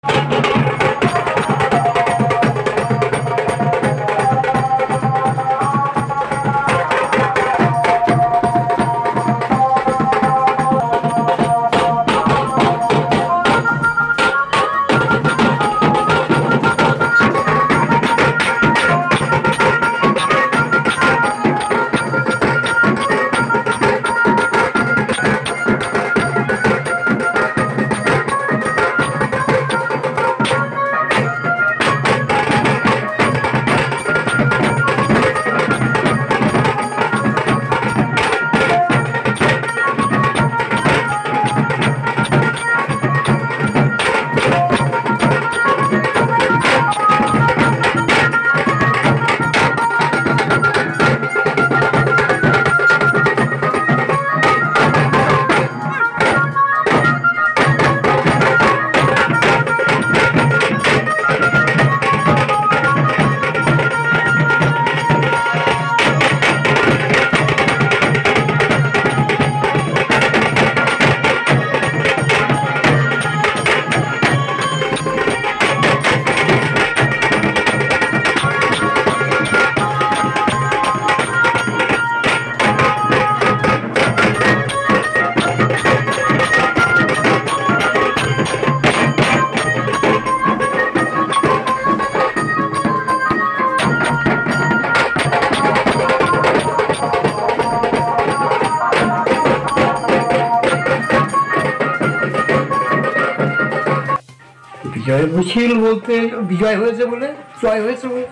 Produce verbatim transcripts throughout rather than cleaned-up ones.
বিজয় মিছিল বলতে বিজয় হয়েছে বলে জয় হয়েছে বলে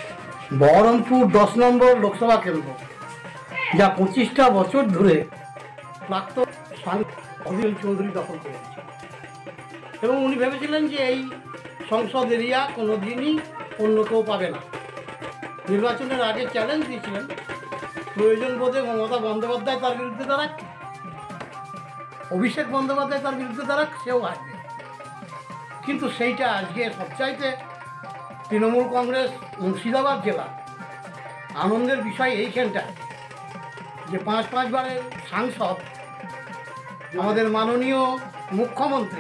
বহরমপুর দশ নম্বর লোকসভা কেন্দ্র যা পঁচিশটা বছর ধরে প্রাক্তন অধীর চৌধুরী দখল করেছে এবং উনি ভেবেছিলেন যে এই সংসদ এরিয়া কোনো দিনই অন্য কেউ পাবে না। নির্বাচনের আগে চ্যালেঞ্জ দিয়েছিলেন প্রয়োজন বোধে মমতা বন্দ্যোপাধ্যায় তার বিরুদ্ধে দাঁড়াক, অভিষেক বন্দ্যোপাধ্যায় তার বিরুদ্ধে দাঁড়াক, সেও আসবে। কিন্তু সেইটা আজকে সবচাইতে তৃণমূল কংগ্রেস মুর্শিদাবাদ জেলা আনন্দের বিষয় এইখানটায় যে পাঁচ পাঁচবারের সাংসদ আমাদের মাননীয় মুখ্যমন্ত্রী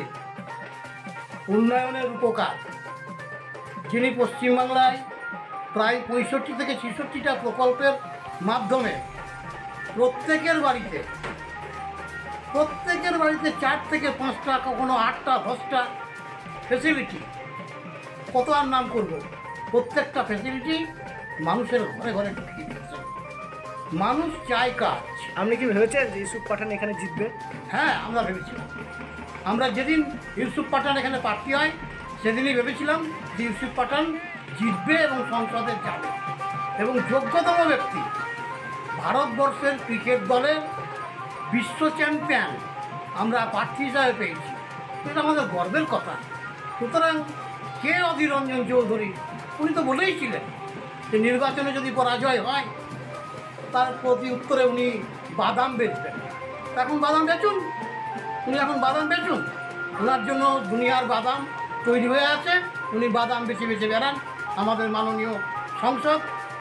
উন্নয়নের উপকার, যিনি পশ্চিমবাংলায় প্রায় পঁয়ষট্টি থেকে ছেষট্টিটা প্রকল্পের মাধ্যমে প্রত্যেকের বাড়িতে প্রত্যেকের বাড়িতে চার থেকে পাঁচটা, কখনো আটটা দশটা ফেসিলিটি, কত আর নাম করব, প্রত্যেকটা ফেসিলিটি মানুষের ঘরে ঘরে ঢুকিয়ে দিচ্ছে। মানুষ চায় কাজ। আপনি কি ভেবেছেন যে ইউসুফ পাঠান এখানে জিতবে? হ্যাঁ, আমরা ভেবেছিলাম। আমরা যেদিন ইউসুফ পাঠান এখানে প্রার্থী হয় সেদিনই ভেবেছিলাম যে ইউসুফ পাঠান জিতবে এবং সংসদে যাবে এবং যোগ্যতম ব্যক্তি, ভারতবর্ষের ক্রিকেট দলের বিশ্ব চ্যাম্পিয়ন আমরা প্রার্থী হিসাবে পেয়েছি। এটা আমাদের গর্বের কথা। সুতরাং কে অধীর রঞ্জন চৌধুরী, উনি তো বলেইছিলেন যে নির্বাচনে যদি পরাজয় হয় তার প্রতি উত্তরে উনি বাদাম বেচবেন। এখন বাদাম বেচুন, উনি এখন বাদাম বেচুন, ওনার জন্য দুনিয়ার বাদাম তৈরি হয়ে আছে, উনি বাদাম বেছে বেছে বেড়ান। আমাদের মাননীয় সংসদ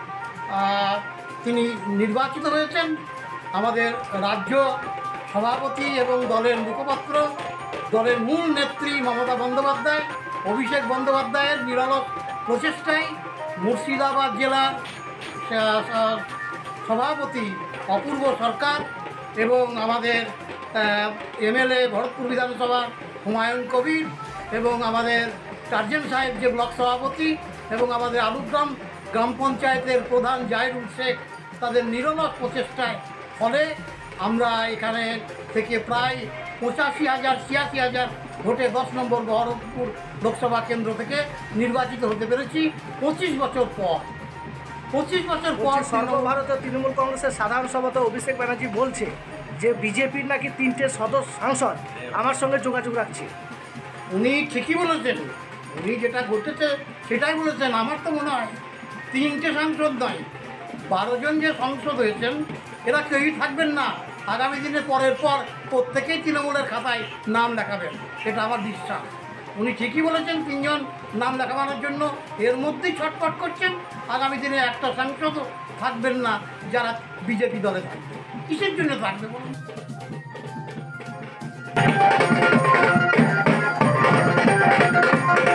তিনি নির্বাচিত হয়েছেন, আমাদের রাজ্য সভাপতি এবং দলের মুখপাত্র, দলের মূল নেত্রী মমতা বন্দ্যোপাধ্যায়, অভিষেক বন্দ্যোপাধ্যায়ের নিরলস প্রচেষ্টায় মুর্শিদাবাদ জেলার সভাপতি অপূর্ব সরকার এবং আমাদের এমএলএ ভরতপুর বিধানসভার হুমায়ুন কবির এবং আমাদের টার্জেন সাহেব যে ব্লক সভাপতি এবং আমাদের আলুগ্রাম গ্রাম পঞ্চায়েতের প্রধান জাহিরুল শেখ, তাদের নিরলস প্রচেষ্টায় ফলে আমরা এখানে থেকে প্রায় পঁচাশি হাজার ছিয়াশি হাজার ভোটে দশ নম্বর বহরমপুর লোকসভা কেন্দ্র থেকে নির্বাচিত হতে পেরেছি পঁচিশ বছর পর। পঁচিশ বছর পর সর্বভারতীয় তৃণমূল কংগ্রেসের সাধারণ সভাপতি অভিষেক ব্যানার্জি বলছে যে বিজেপির নাকি তিনটে সদস্য সাংসদ আমার সঙ্গে যোগাযোগ রাখছে। উনি ঠিকই বলেছেন, উনি যেটা ঘটেছে সেটাই বলেছেন। আমার তো মনে হয় তিনটে সাংসদ নয়, বারো জন যে সংসদ হয়েছেন এরা কেউই থাকবেন না। আগামী দিনে পরের পর প্রত্যেকেই তৃণমূলের খাতায় নাম লেখাবেন, এটা আমার বিশ্বাস। উনি ঠিকই বলেছেন তিনজন নাম লেখানোর জন্য, এর মধ্যেই ছটফট করছেন। আগামী দিনে একটা সাংসদও থাকবেন না যারা বিজেপি দলে থাকবে। কিসের জন্য থাকবে বলুন?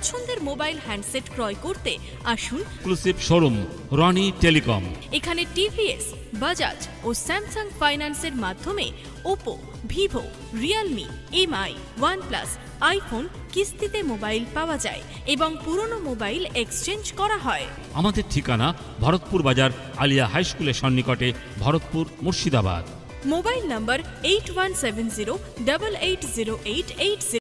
পছন্দের মোবাইল হ্যান্ডসেট ক্রয় করতে আসুন এক্সক্লুসিভ শোরুম রনি টেলিকম। এখানে টিভিএস, বাজাজ ও স্যামসাং ফাইন্যান্সের মাধ্যমে Oppo, Vivo, Realme, MI, OnePlus, iPhone কিস্তিতে মোবাইল পাওয়া যায় এবং পুরনো মোবাইল এক্সচেঞ্জ করা হয়। আমাদের ঠিকানা ভরতপুর বাজার আলিয়া হাই স্কুলের সন্নিকটে, Bharatpur, Murshidabad. Mobile number eight one seven zero double eight zero eight eight zero.